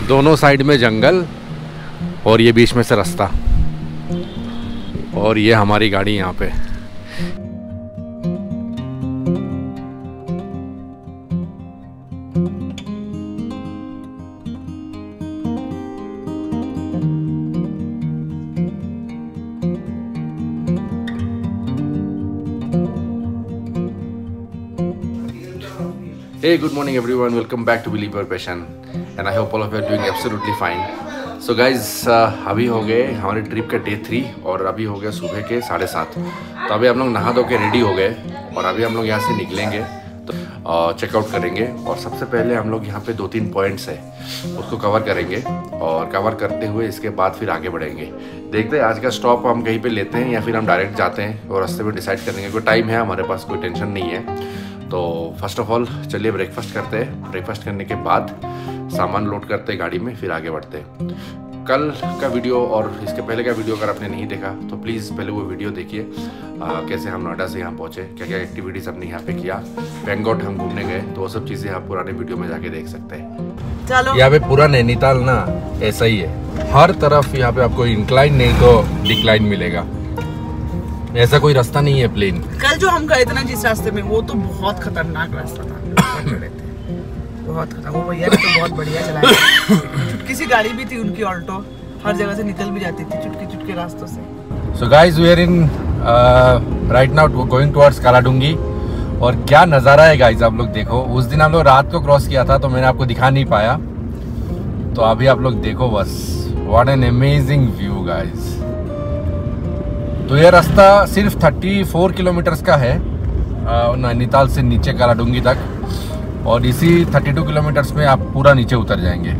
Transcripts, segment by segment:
दोनों साइड में जंगल और ये बीच में से रास्ता, और ये हमारी गाड़ी यहाँ पे। Hey, good morning everyone. Welcome back to Believe Your Passion and I hope all of you are doing absolutely fine. So guys, अभी हो गए हमारी ट्रिप का डे 3 और अभी हो गया सुबह के 7:30। तो अभी हम लोग नहा धो के रेडी हो गए और अभी हम लोग यहाँ से निकलेंगे तो चेकआउट करेंगे। और सबसे पहले हम लोग यहाँ पे 2-3 पॉइंट्स है उसको कवर करेंगे और कवर करते हुए इसके बाद फिर आगे बढ़ेंगे। देखते हैं आज का स्टॉप हम कहीं पे लेते हैं या फिर हम डायरेक्ट जाते हैं और रास्ते में डिसाइड करेंगे। कोई टाइम है हमारे पास, कोई टेंशन नहीं है। तो फर्स्ट ऑफ ऑल चलिए ब्रेकफास्ट करते हैं। ब्रेकफास्ट करने के बाद सामान लोड करते हैं गाड़ी में, फिर आगे बढ़ते हैं। कल का वीडियो और इसके पहले का वीडियो अगर आपने नहीं देखा तो प्लीज़ पहले वो वीडियो देखिए, कैसे हम नोएडा से यहाँ पहुँचे, क्या क्या एक्टिविटीज़ हमने यहाँ पे किया, बैंगॉट हम घूमने गए, तो वो सब चीज़ें आप पुराने वीडियो में जाके देख सकते हैं। चलो, यहाँ पे पूरा नैनीताल ना ऐसा ही है, हर तरफ यहाँ पे आपको इंक्लाइन नहीं तो डिक्लाइन मिलेगा, ऐसा कोई रास्ता नहीं है प्लेन। कल जो हम गए थे ना जिस रास्ते में, वो तो बहुत खतरनाक रास्ता था। बहुत खतरनाक। वो भैया ने तो बहुत बढ़िया चलाया। चुटकी सी गाड़ी भी थी उनकी, ऑल्टो, हर जगह से निकल भी जाती थी चुटकी चुटके रास्तों से। So guys, we are in right now going towards Kaladhungi. और क्या नज़ारा है गाइस, आप लोग देखो। उस दिन हम लोग रात को क्रॉस किया था तो मैंने आपको दिखा नहीं पाया, तो अभी आप लोग देखो बस। What an amazing view guys. तो ये रास्ता सिर्फ 34 किलोमीटर्स का है नैनीताल से नीचे कालाडुंगी तक, और इसी 32 किलोमीटर्स में आप पूरा नीचे उतर जाएंगे।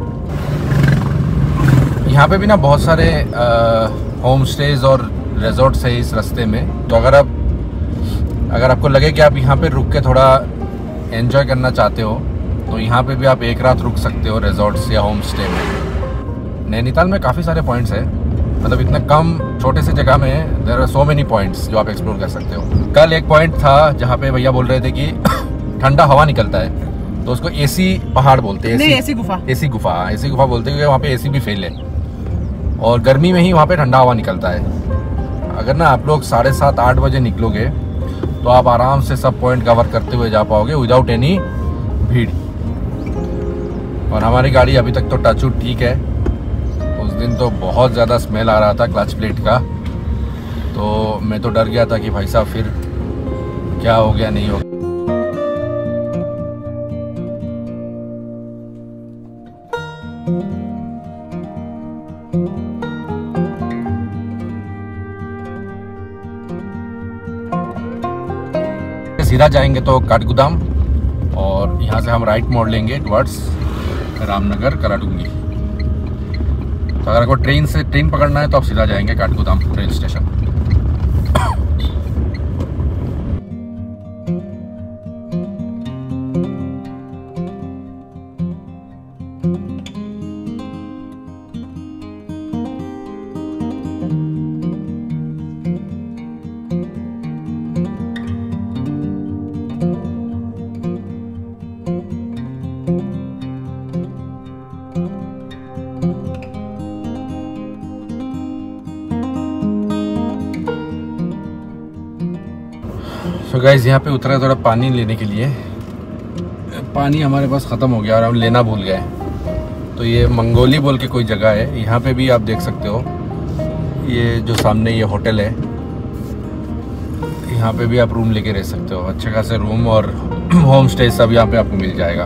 यहाँ पे भी ना बहुत सारे होम स्टेज और रिजॉर्ट्स है इस रास्ते में। तो अगर आपको लगे कि आप यहाँ पे रुक के थोड़ा एंजॉय करना चाहते हो तो यहाँ पे भी आप एक रात रुक सकते हो रिजॉर्ट्स या होम स्टे में। नैनीताल में काफ़ी सारे पॉइंट्स है, मतलब इतना कम छोटे से जगह में there are so many points जो आप एक्सप्लोर कर सकते हो। कल एक पॉइंट था जहाँ पे भैया बोल रहे थे कि ठंडा हवा निकलता है, तो उसको एसी पहाड़ बोलते हैं। एसी गुफा बोलते हैं, वहाँ पे एसी भी फेल है और गर्मी में ही वहाँ पे ठंडा हवा निकलता है। अगर ना आप लोग 7:30-8 बजे निकलोगे तो आप आराम से सब पॉइंट कवर करते हुए जा पाओगे विदाउट एनी भीड़। और हमारी गाड़ी अभी तक तो टचवुड ठीक है। उस दिन तो बहुत ज़्यादा स्मेल आ रहा था क्लच प्लेट का, तो मैं तो डर गया था कि भाई साहब फिर क्या हो गया नहीं हो गया। सीधा जाएंगे तो काठगोदाम और यहाँ से हम राइट मोड़ लेंगे टुवर्ड्स रामनगर कालाडुंगी। तो अगर आपको ट्रेन पकड़ना है तो आप सीधा जाएंगे काठगोदाम रेल स्टेशन। तो गाइस यहाँ पे उतरा थोड़ा पानी लेने के लिए, पानी हमारे पास ख़त्म हो गया और हम लेना भूल गए। तो ये मंगोली बोल के कोई जगह है, यहाँ पे भी आप देख सकते हो। ये जो सामने ये होटल है, यहाँ पे भी आप रूम लेके रह सकते हो। अच्छे खासे रूम और होम स्टे सब यहाँ पे आपको मिल जाएगा।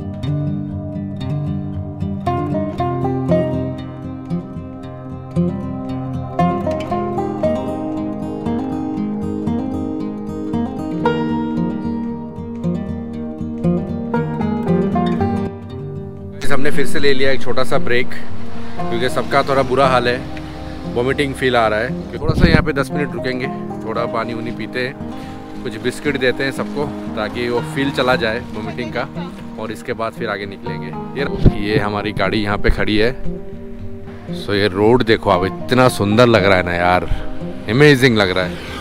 हमने फिर से ले लिया एक छोटा सा ब्रेक, क्योंकि सबका थोड़ा बुरा हाल है, वॉमिटिंग फील आ रहा है। थोड़ा सा यहाँ पे 10 मिनट रुकेंगे, थोड़ा पानी वानी पीते हैं, कुछ बिस्किट देते हैं सबको ताकि वो फील चला जाए वॉमिटिंग का, और इसके बाद फिर आगे निकलेंगे। ये हमारी गाड़ी यहाँ पे खड़ी है। सो ये रोड देखो आप, इतना सुंदर लग रहा है ना यार, अमेजिंग लग रहा है।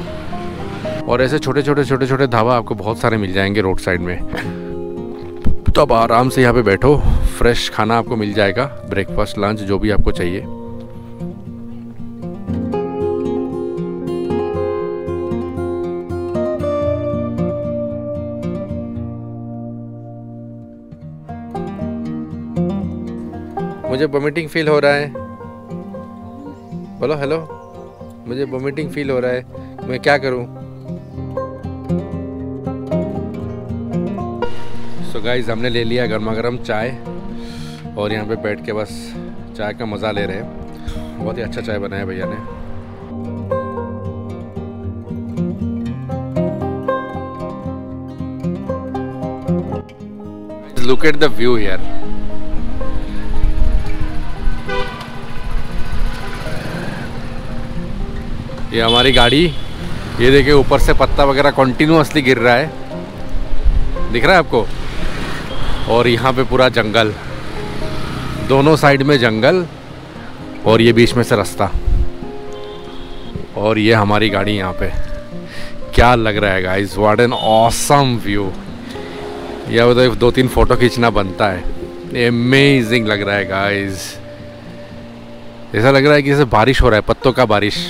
और ऐसे छोटे छोटे ढाबा आपको बहुत सारे मिल जाएंगे रोड साइड में। तो अब आराम से यहाँ पे बैठो, फ्रेश खाना आपको मिल जाएगा, ब्रेकफास्ट लंच जो भी आपको चाहिए। मुझे वोमिटिंग फील हो रहा है, बोलो हेलो, मुझे वोमिटिंग फील हो रहा है, मैं क्या करूं? सो गाइस हमने ले लिया गर्मा गर्म चाय और यहाँ पे बैठ के बस चाय का मज़ा ले रहे हैं। बहुत ही अच्छा चाय बनाया भैया ने। लुक एट द व्यू यार, ये हमारी गाड़ी, ये देखिए ऊपर से पत्ता वगैरह कंटिन्यूअसली गिर रहा है, दिख रहा है आपको? और यहाँ पे पूरा जंगल, दोनों साइड में जंगल और ये बीच में से रास्ता, और ये हमारी गाड़ी यहाँ पे। क्या लग रहा है guys, what an awesome view. यह उधर 2-3 फोटो खींचना बनता है, अमेजिंग लग रहा है गाइस। ऐसा लग रहा है कि जैसे बारिश हो रहा है, पत्तों का बारिश।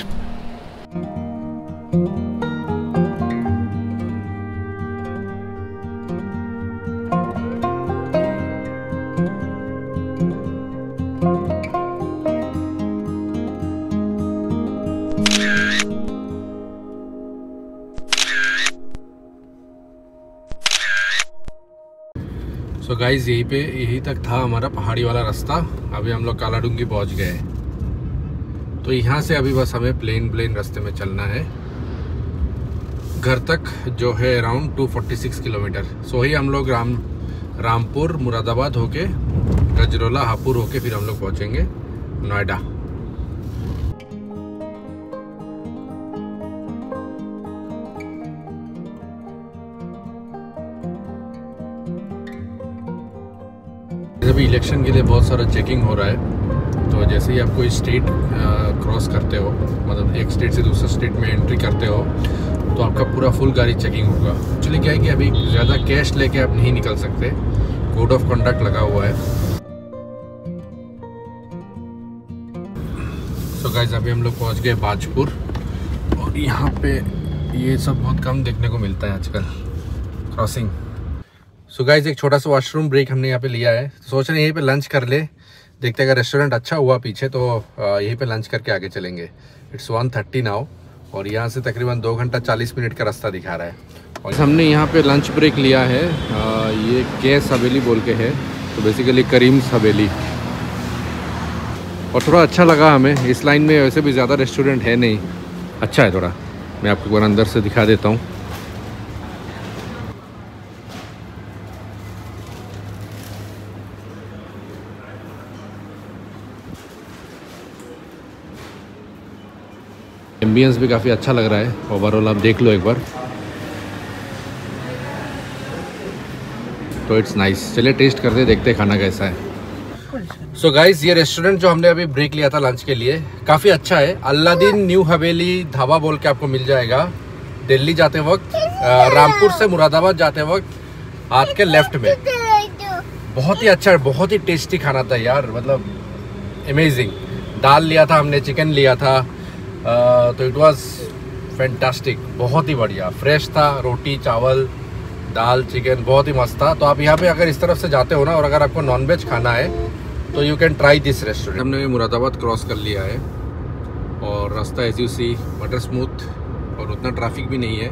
सो गाइज यही तक था हमारा पहाड़ी वाला रास्ता। अभी हम लोग कालाडूंगी पहुंच गए, तो यहाँ से अभी बस हमें प्लेन रास्ते में चलना है घर तक, जो है अराउंड 246 किलोमीटर। सो ही हम लोग रामपुर मुरादाबाद होके गजरोला हापुड़ होके फिर हम लोग पहुँचेंगे नोएडा। अभी इलेक्शन के लिए बहुत सारा चेकिंग हो रहा है, तो जैसे ही आप कोई स्टेट क्रॉस करते हो, मतलब एक स्टेट से दूसरे स्टेट में एंट्री करते हो, तो आपका पूरा फुल गाड़ी चेकिंग होगा। एक्चुअली क्या है कि अभी ज़्यादा कैश लेके आप नहीं निकल सकते, कोड ऑफ कंडक्ट लगा हुआ है। सो गाइस अभी हम लोग पहुंच गए बाजपुर, और यहाँ पे ये सब बहुत कम देखने को मिलता है आजकल, क्रॉसिंग। सो गाइस एक छोटा सा वॉशरूम ब्रेक हमने यहाँ पे लिया है, तो सोच रहे हैं यहीं पे लंच कर ले, देखते अगर रेस्टोरेंट अच्छा हुआ पीछे तो यहीं पे लंच करके आगे चलेंगे। इट्स 1:30 नाउ, और यहाँ से तकरीबन 2 घंटा 40 मिनट का रास्ता दिखा रहा है। और हमने यहाँ पे लंच ब्रेक लिया है, ये केस हवेली बोल के है, तो बेसिकली करीम्स हवेली, और थोड़ा अच्छा लगा हमें। इस लाइन में वैसे भी ज़्यादा रेस्टोरेंट है नहीं, अच्छा है थोड़ा। मैं आपको एक बार अंदर से दिखा देता हूँ। एम्बियंस भी काफ़ी अच्छा लग रहा है ओवरऑल, आप देख लो एक बार, तो इट्स नाइस। चलिए टेस्ट करते देखते खाना कैसा है। सो गाइस ये रेस्टोरेंट जो हमने अभी ब्रेक लिया था लंच के लिए, काफ़ी अच्छा है। अल्लादीन न्यू हवेली ढाबा बोल के आपको मिल जाएगा दिल्ली जाते वक्त, रामपुर से मुरादाबाद जाते वक्त हाथ के लेफ्ट में। बहुत ही अच्छा, बहुत ही टेस्टी खाना था यार, मतलब अमेजिंग। दाल लिया था हमने, चिकन लिया था, तो इट वाज फैंटास्टिक, बहुत ही बढ़िया, फ्रेश था। रोटी चावल दाल चिकन बहुत ही मस्त था। तो आप यहाँ पे अगर इस तरफ से जाते हो ना, और अगर आपको नॉनवेज खाना है तो you can try this restaurant. हमने मुरादाबाद क्रॉस कर लिया है, और रास्ता as you see butter smooth, और उतना ट्रैफिक भी नहीं है।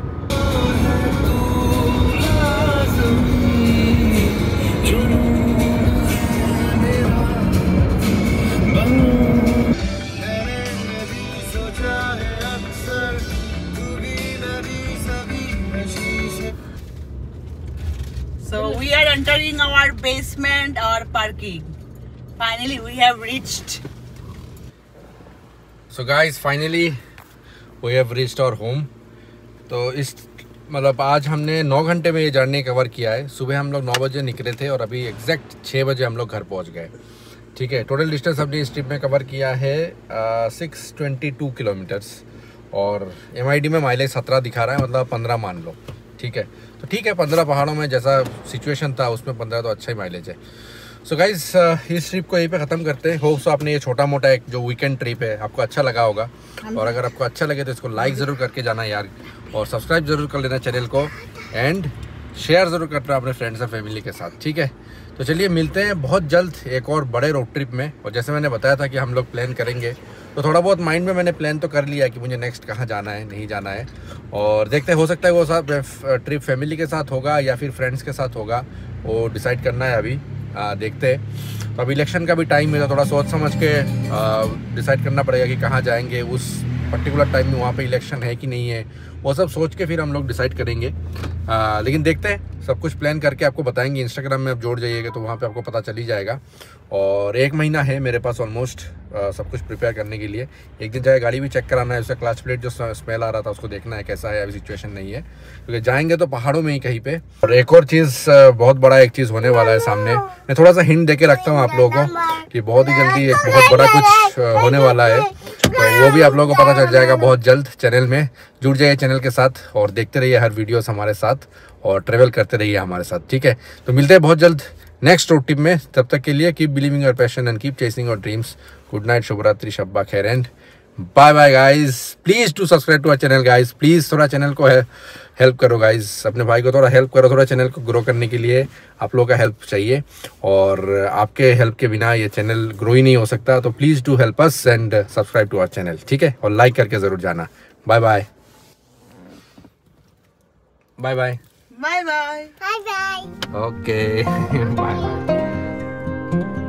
So we are entering our basement or parking. Finally we have reached. So guys finally we have reached our home. तो इस मतलब आज हमने 9 घंटे में ये जर्नी कवर किया है। सुबह हम लोग 9 बजे निकले थे और अभी एग्जैक्ट 6 बजे हम लोग घर पहुंच गए। ठीक है, टोटल डिस्टेंस हमने इस ट्रिप में कवर किया है 622 किलोमीटर्स, और MID में माइलेज 17 दिखा रहा है, मतलब 15 मान लो। ठीक है। तो ठीक है, 15 पहाड़ों में जैसा सिचुएशन था उसमें 15 तो अच्छा ही माइलेज है। सो गाइज इस ट्रिप को यहीं पे ख़त्म करते हैं। होप सो आपने ये छोटा मोटा एक जो वीकेंड ट्रिप है आपको अच्छा लगा होगा, और अगर आपको अच्छा लगे तो इसको लाइक ज़रूर करके जाना यार, और सब्सक्राइब ज़रूर कर लेना चैनल को, एंड शेयर ज़रूर करना अपने फ्रेंड्स और फैमिली के साथ, ठीक है। तो चलिए मिलते हैं बहुत जल्द एक और बड़े रोड ट्रिप में। और जैसे मैंने बताया था कि हम लोग प्लान करेंगे, तो थोड़ा बहुत माइंड में मैंने प्लान तो कर लिया कि मुझे नेक्स्ट कहाँ जाना है, नहीं जाना है, और देखते हैं, हो सकता है वो सब ट्रिप फैमिली के साथ होगा या फिर फ्रेंड्स के साथ होगा, वो डिसाइड करना है अभी। देखते हैं। तो अब इलेक्शन का भी टाइम है, तो थोड़ा सोच समझ के डिसाइड करना पड़ेगा कि कहाँ जाएंगे उस पर्टिकुलर टाइम में, वहाँ पे इलेक्शन है कि नहीं है, वो सब सोच के फिर हम लोग डिसाइड करेंगे। लेकिन देखते हैं, सब कुछ प्लान करके आपको बताएंगे। इंस्टाग्राम में आप जोड़ जाइएगा तो वहाँ पे आपको पता चल ही जाएगा। और 1 महीना है मेरे पास ऑलमोस्ट सब कुछ प्रिपेयर करने के लिए। एक दिन जाए गाड़ी भी चेक कराना है, उसका क्लच प्लेट जो स्मेल आ रहा था उसको देखना है कैसा है, अभी सिचुएशन नहीं है, क्योंकि जाएंगे तो पहाड़ों में ही कहीं पे। और एक और चीज़, बहुत बड़ा एक चीज़ होने वाला है सामने। मैं थोड़ा सा हिंट दे के रखता हूँ आप लोगों को कि बहुत ही जल्दी एक बहुत बड़ा कुछ होने वाला है, तो वो भी आप लोगों को पता चल जाएगा बहुत जल्द। चैनल में जुड़ जाइए चैनल के साथ, और देखते रहिए हर वीडियोस हमारे साथ, और ट्रेवल करते रहिए हमारे साथ, ठीक है। तो मिलते हैं बहुत जल्द नेक्स्ट रोड ट्रिप में। तब तक के लिए keep believing your passion and keep chasing your dreams. Good night, शुभ रात्रि, शब्बा खैर, and bye bye guys. Please to subscribe to our channel guys, please थोड़ा चैनल को हेल्प करो गाइज, अपने भाई को थोड़ा हेल्प करो, थोड़ा चैनल को ग्रो करने के लिए आप लोगों का हेल्प चाहिए, और आपके हेल्प के बिना ये चैनल ग्रो ही नहीं हो सकता। तो please do help us and subscribe to our channel, ठीक है, और लाइक करके जरूर जाना। Bye bye, bye bye, bye bye, okay, bye bye.